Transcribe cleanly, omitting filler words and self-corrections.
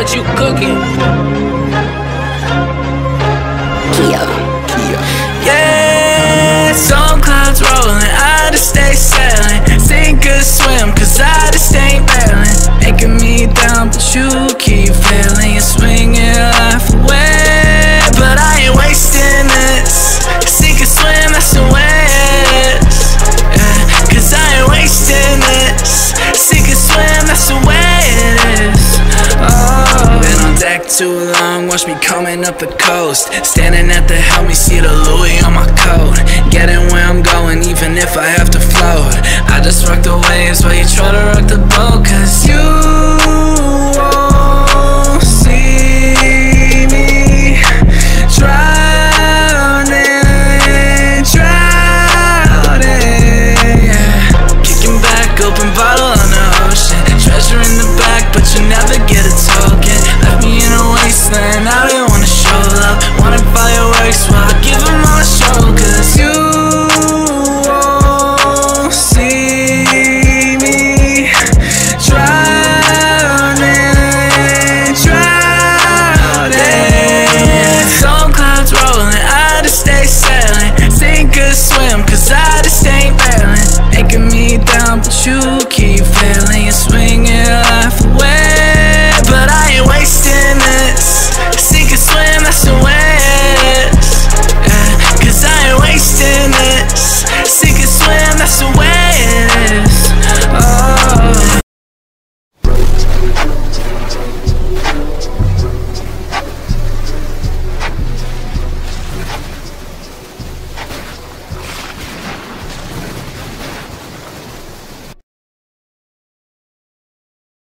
what you cooking. Yeah, storm clouds rolling, I just stay sailing. Sink or swim, cause I just ain't bailing. Making me down, but you keep failing. You're swinging life away, but I ain't wasting this. Sink or swim, that's the way it is. Yeah, cause I ain't wasting this. Sink or swim, that's the way it is. Oh, been on deck too long, watch me coming up the coast. Standing at the helm, you see the Louis on my coat. Getting where I'm going, even if I have to float. I just rock the waves while you try to rock the boat. Cause you won't see me drowning, yeah. Kicking back, open bottle on the ocean. Treasure in the back, but you never get a token. Left me in a wasteland, I didn't wanna show love. Wanted fireworks, well I give them all a show. Cause you won't see me drowning. Storm clouds rolling, I just stay sailing. Sink or swim, cause I just ain't bailing. Making me down, but you keep